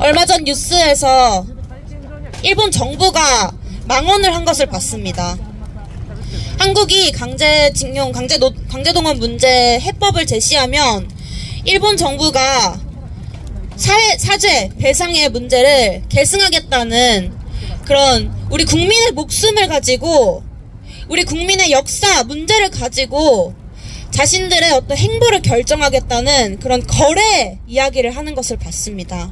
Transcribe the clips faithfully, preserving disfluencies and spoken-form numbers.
얼마 전 뉴스에서 일본 정부가 망언을 한 것을 봤습니다. 한국이 강제징용, 강제노, 강제동원 문제 해법을 제시하면 일본 정부가 사회, 사죄, 배상의 문제를 계승하겠다는 그런 우리 국민의 목숨을 가지고 우리 국민의 역사, 문제를 가지고 자신들의 어떤 행보를 결정하겠다는 그런 거래 이야기를 하는 것을 봤습니다.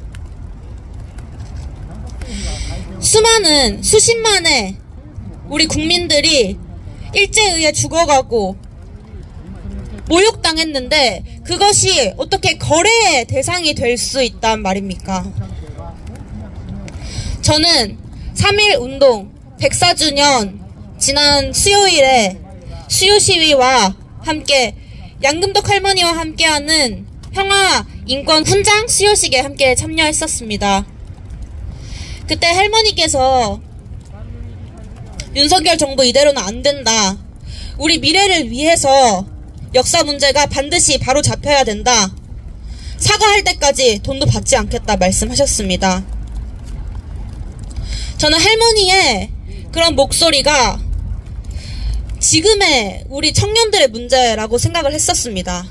수많은, 수십만의 우리 국민들이 일제에 의해 죽어가고 모욕당했는데 그것이 어떻게 거래의 대상이 될 수 있단 말입니까? 저는 삼일 운동 백사 주년 지난 수요일에 수요시위와 함께 양금덕 할머니와 함께하는 평화인권 훈장 수요식에 함께 참여했었습니다. 그때 할머니께서 윤석열 정부 이대로는 안 된다. 우리 미래를 위해서 역사 문제가 반드시 바로 잡혀야 된다. 사과할 때까지 돈도 받지 않겠다 말씀하셨습니다. 저는 할머니의 그런 목소리가 지금의 우리 청년들의 문제라고 생각을 했었습니다.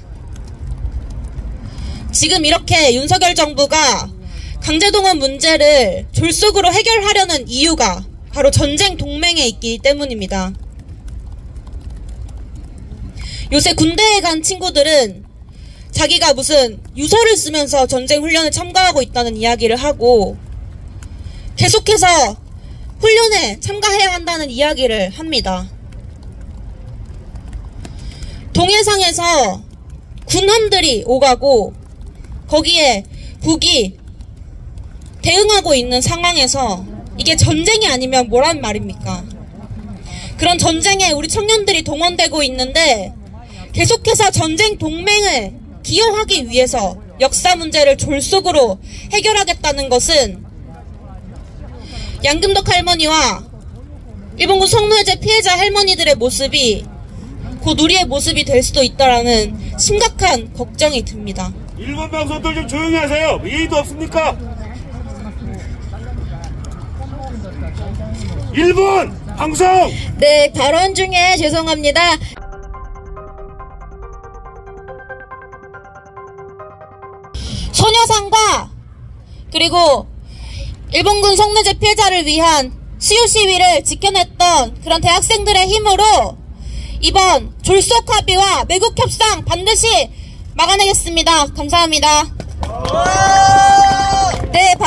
지금 이렇게 윤석열 정부가 강제동원 문제를 졸속으로 해결하려는 이유가 바로 전쟁 동맹에 있기 때문입니다. 요새 군대에 간 친구들은 자기가 무슨 유서를 쓰면서 전쟁 훈련에 참가하고 있다는 이야기를 하고 계속해서 훈련에 참가해야 한다는 이야기를 합니다. 동해상에서 군함들이 오가고 거기에 북이 대응하고 있는 상황에서 이게 전쟁이 아니면 뭐란 말입니까? 그런 전쟁에 우리 청년들이 동원되고 있는데 계속해서 전쟁 동맹을 기여하기 위해서 역사 문제를 졸속으로 해결하겠다는 것은 양금덕 할머니와 일본군 성노예제 피해자 할머니들의 모습이 곧 우리의 모습이 될 수도 있다라는 심각한 걱정이 듭니다. 일본 방송들 좀 조용히 하세요. 예의도 없습니까? 일본 방송! 네, 발언 중에 죄송합니다. 소녀상과 그리고 일본군 성노예제 피해자를 위한 수요 시위를 지켜냈던 그런 대학생들의 힘으로 이번 졸속 합의와 매국 협상 반드시 막아내겠습니다. 감사합니다.